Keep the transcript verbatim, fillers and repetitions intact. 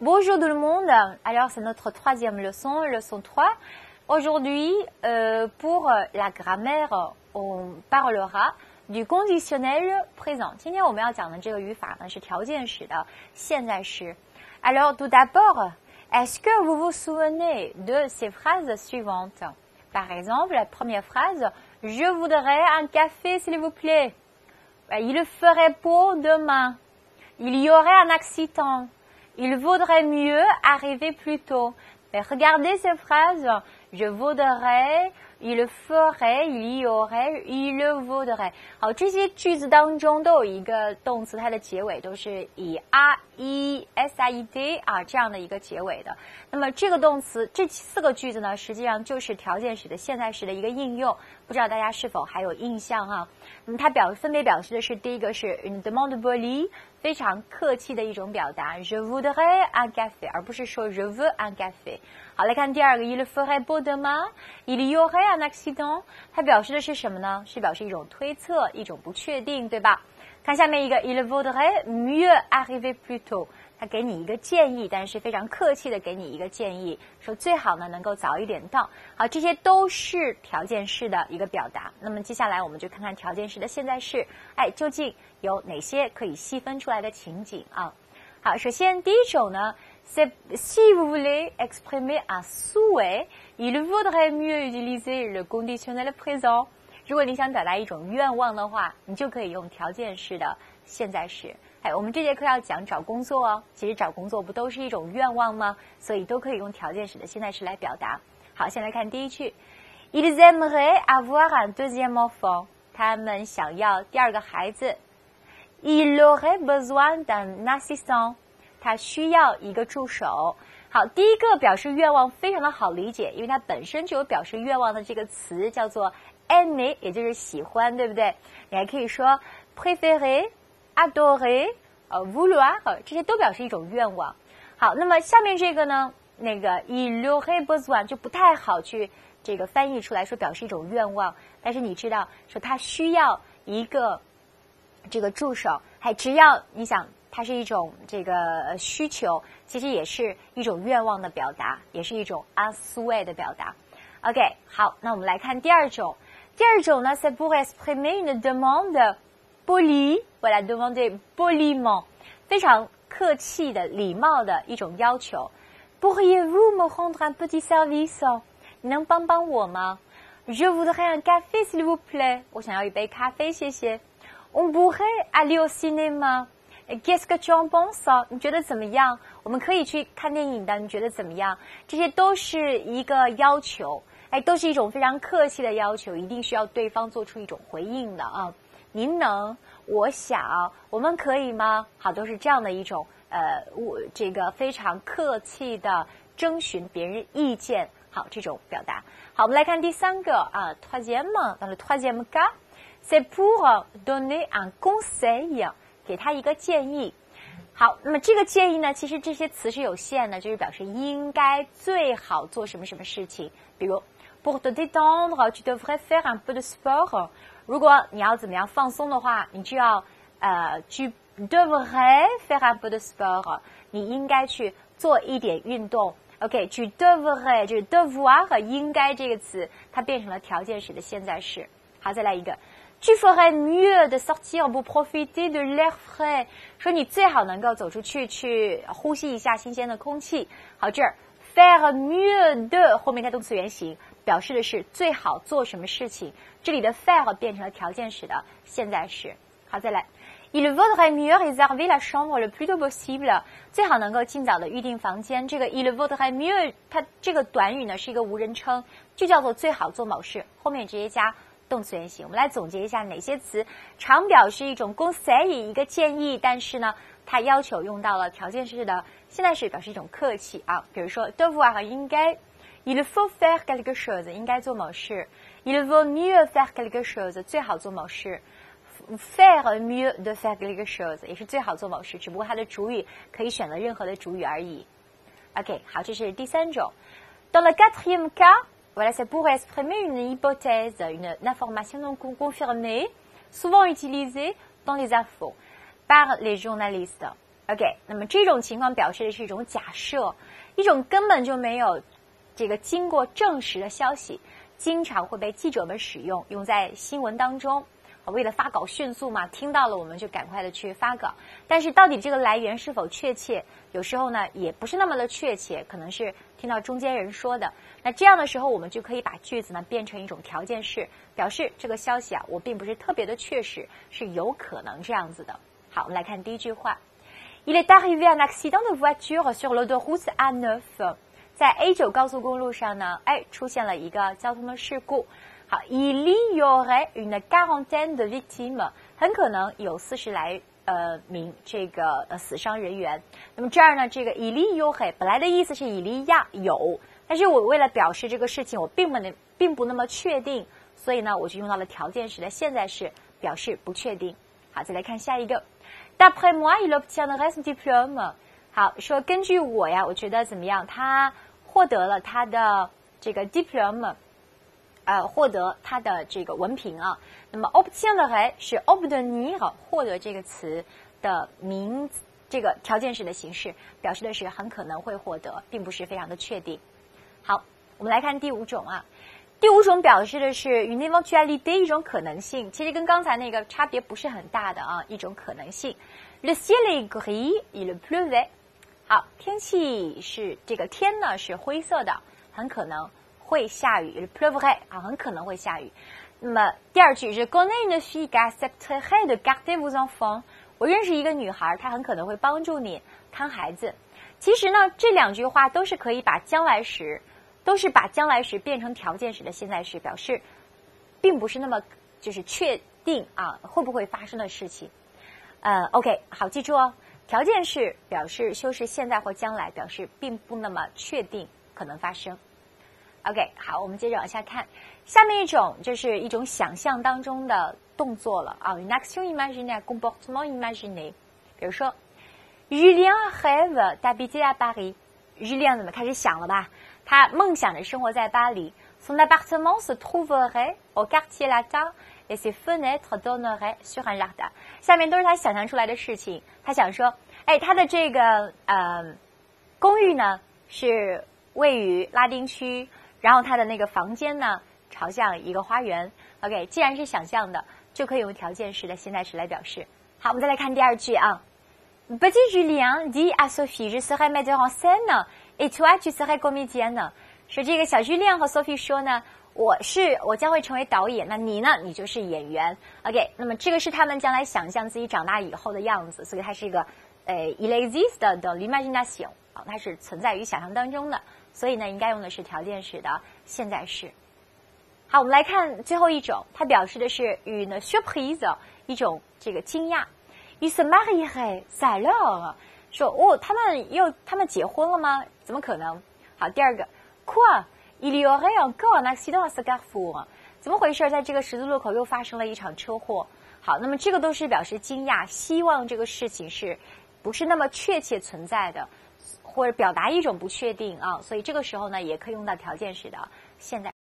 Bonjour tout le monde. Alors c'est notre troisième leçon, leçon trois. Aujourd'hui, euh, pour la grammaire, on parlera du conditionnel présent. 今天我们要讲的这个语法呢是条件式的现在时。Alors tout d'abord, est-ce que vous vous souvenez de ces phrases suivantes? Par exemple, la première phrase, je voudrais un café s'il vous plaît. Il ferait beau demain. Il y aurait un accident. Il vaudrait mieux arriver plus tôt. Mais regardez ces phrases. Je voudrais, il ferait, il y aurait, il vaudrait. 好，这些句子当中都有一个动词，它的结尾都是以 r e s i e d 啊这样的一个结尾的。那么这个动词，这四个句子呢，实际上就是条件式的现在时的一个应用。不知道大家是否还有印象啊？那么它表分别表示的是第一个是 une demande polie。非常客气的一种表达 ，je voudrais un café， 而不是说 je veux un café。好，来看第二个 ，il ferait beau demain，il y aurait un accident， 它表示的是什么呢？是表示一种推测，一种不确定，对吧？看下面一个 ，il vaudrait mieux arriver plus tôt， 它给你一个建议，但是非常客气的给你一个建议，说最好呢能够早一点到。好，这些都是条件式的一个表达。那么接下来我们就看看条件式的现在式，哎，究竟有哪些可以细分出来的情景啊？好，首先第一种呢 ，c'est si vous voulez exprimer un souhait, il vaudrait mieux utiliser le conditionnel présent。如果你想表达一种愿望的话，你就可以用条件式的现在时。哎，我们这节课要讲找工作哦，其实找工作不都是一种愿望吗？所以都可以用条件式的现在时来表达。好，先来看第一句 ，Ils aimeraient avoir un deuxième enfant。他们想要第二个孩子。Il aurait besoin d'un assistant。他需要一个助手。好，第一个表示愿望非常的好理解，因为它本身就有表示愿望的这个词，叫做 aimer， 也就是喜欢，对不对？你还可以说 préférer。adorer， 呃 vouloir， 这些都表示一种愿望。好，那么下面这个呢，那个 il aurait besoin 就不太好去这个翻译出来说表示一种愿望，但是你知道说他需要一个这个助手，还只要你想它是一种这个需求，其实也是一种愿望的表达，也是一种 un souhait 的表达。OK， 好，那我们来看第二种，第二种呢 c'est pour exprimer une demande polie，voilà demander poliment， 非常客气的、礼貌的一种要求。Pourriez-vous me rendre un petit service？ 你能帮帮我吗 ？Je voudrais un café s'il vous plaît。我想要一杯咖啡，谢谢。On pourrait aller au cinéma。Qu'est-ce que tu en penses？ 你觉得怎么样？我们可以去看电影的，你觉得怎么样？这些都是一个要求，哎，都是一种非常客气的要求，一定需要对方做出一种回应的啊。您能，我想，我们可以吗？好，都是这样的一种呃，我这个非常客气的征询别人意见，好，这种表达。好，我们来看第三个啊 ，troisième dans le troisième cas, c'est pour donner un conseil， 给他一个建议。好，那么这个建议呢，其实这些词是有限的，就是表示应该最好做什么什么事情，比如 pour te détendre, tu devrais faire un peu de sport。如果你要怎么样放松的话，你就要呃，tu devrais faire un peu de sport， 你应该去做一点运动。OK，tu devrais 就是 devoir 和应该这个词，它变成了条件式的现在时。好，再来一个 ，tu ferais mieux de sortir pour profiter de l'air frais， 说你最好能够走出去，去呼吸一下新鲜的空气。好，这儿 faire mieux de 后面带动词原形。表示的是最好做什么事情，这里的 faire 变成了条件式的现在时。好，再来 ，il vaudrait mieux réserver la chambre le plus tôt possible， 最好能够尽早的预定房间。这个 il vaudrait mieux， 它这个短语呢是一个无人称，就叫做最好做某事，后面直接加动词原形。我们来总结一下哪些词常表示一种 conseil 一个建议，但是呢，它要求用到了条件式的现在时，表示一种客气啊，比如说 devoir 和应该。Il faut faire quelque chose， 应该做某事。Il vaut mieux faire quelque chose， 最好做某事。Faire mieux de faire quelque chose 也是最好做某事，只不过它的主语可以选择任何的主语而已。OK， 好，这是第三种。Dans le quatrième cas，voilà, c'est pour exprimer une hypothèse, une information non confirmée, souvent utilisée dans les infos par les journalistes。 OK， 那么这种情况表示的是一种假设，一种根本就没有这个经过证实的消息，经常会被记者们使用，用在新闻当中。为了发稿迅速嘛，听到了我们就赶快的去发稿。但是到底这个来源是否确切，有时候呢也不是那么的确切，可能是听到中间人说的。那这样的时候，我们就可以把句子呢变成一种条件式，表示这个消息啊，我并不是特别的确实，是有可能这样子的。好，我们来看第一句话。Il est arrivé un accident de voiture sur l'autoroute A 九。在 A 九高速公路上呢，哎，出现了一个交通的事故。好 ，il y aurait une quarantaine de victimes， 很可能有四十来呃名这个呃死伤人员。那么这儿呢，这个 il y aurait 本来的意思是以利亚有，但是我为了表示这个事情我并不能并不那么确定，所以呢，我就用到了条件式的现在式，表示不确定。好，再来看下一个 ，d'après moi il obtiendrait son diplôme。好，说根据我呀，我觉得怎么样？他获得了他的这个 diplôme。呃，获得他的这个文凭啊。那么 obtenir 是 obtenir 获得这个词的名这个条件式的形式，表示的是很可能会获得，并不是非常的确定。好，我们来看第五种啊。第五种表示的是 une éventualité 一种可能性，其实跟刚才那个差别不是很大的啊，一种可能性。Le ciel est gris, il pleuvait。好，天气是这个天呢是灰色的，很可能会下雨 ，pleuvrait 啊，很可能会下雨。那么第二句是 connais une fille qui accepterait de garder vos enfants。我认识一个女孩，她很可能会帮助你看孩子。其实呢，这两句话都是可以把将来时，都是把将来时变成条件时的现在时，表示并不是那么就是确定啊会不会发生的事情。呃 ，OK， 好，记住哦，条件式表示修饰现在或将来，表示并不那么确定可能发生。OK， 好，我们接着往下看，下面一种就是一种想象当中的动作了啊 ，une action imaginaire, comportement imaginé。比如说 ，Julien rêve d'habiter à Paris。Julien 怎么开始想了吧？他梦想着生活在巴黎。Son appartement se trouverait au quartier latin et ses fenêtres donneraient sur un jardin。下面都是他想象出来的事情。他想说，哎，他的这个呃公寓呢是位于拉丁区。然后它的那个房间呢，朝向一个花园。OK， 既然是想象的，就可以用条件式的现在时来表示。好，我们再来看第二句啊。Petit Julien dit à Sophie, je serai metteur en scène, et toi, tu serais comédienne。说这个小 Julien 和 Sophie 说呢，我是我将会成为导演，那你呢，你就是演员。OK， 那么这个是他们将来想象自己长大以后的样子，所以它是一个呃 il existe dans l'imagination， 啊，它是存在于想象当中的。所以呢，应该用的是条件式的现在式。好，我们来看最后一种，它表示的是une surprise， 一种这个惊讶。Il se marierait, ça alors？ 说哦，他们又他们结婚了吗？怎么可能？好，第二个 quoi il y aurait encore un accident à ce carrefour？ 怎么回事？在这个十字路口又发生了一场车祸。好，那么这个都是表示惊讶，希望这个事情是不是那么确切存在的。或者表达一种不确定啊，所以这个时候呢，也可以用到条件式的现在